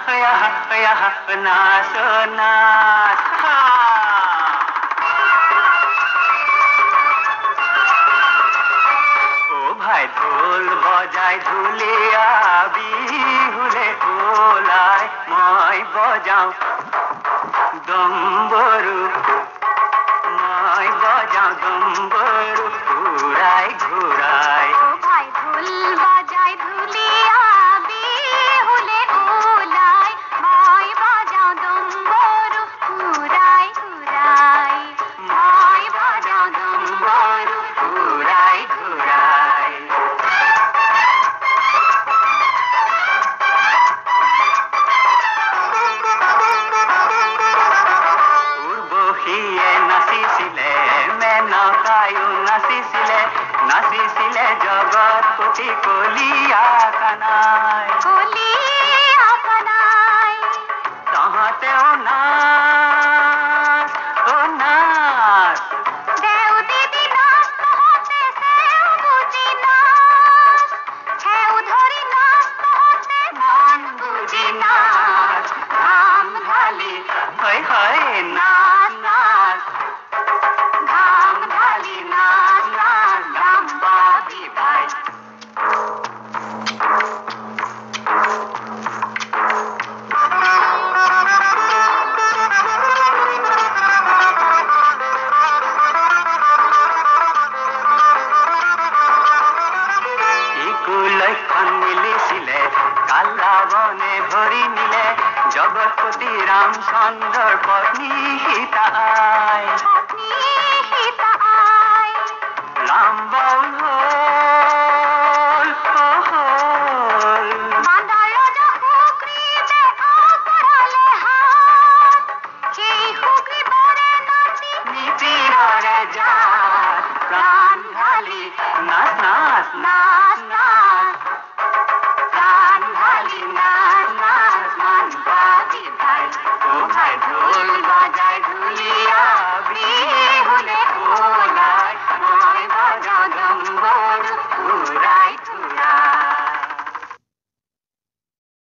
নাচ নাচ ও ভাই ঢোল বজায় ঢুলিয়া বিহুলে ওলায় মই বজাও দম্বৰু মই বজাও দম্বৰু ঘুরাই ঘুরাই ও ভাই ঢোল বাজায় ঢুলিয়া বিহুলে ওলায় মই বাজাও দম্বরু ঘুরাই ঘুরাই মই বাজাও দম্বরু ঘুরাই ঘুরাই উর্বশীয়ে নাচিছিলে মেনকায়ো নাচিছিলে নাচিছিলে জগৎপতি কলিয়া কানাই কলিয়া কানাই তহঁতেও নাচ ও নাচ দেও দিদি নাচ তহঁতে সেও বুজি নাচ সেও ধৰি নাচ তহঁতে মন বুজি নাচ ঘাম ঢালি হয় হয় নাচ নাচ ঘাম ঢালি নাচ নাচ ঘাম পাবি ভাই লক্ষণ মিলিছিলে কালাবনে ভৰি নিলে জগৎপতি ৰামচন্দ্ৰৰ পত্নী সীতা আই পত্নী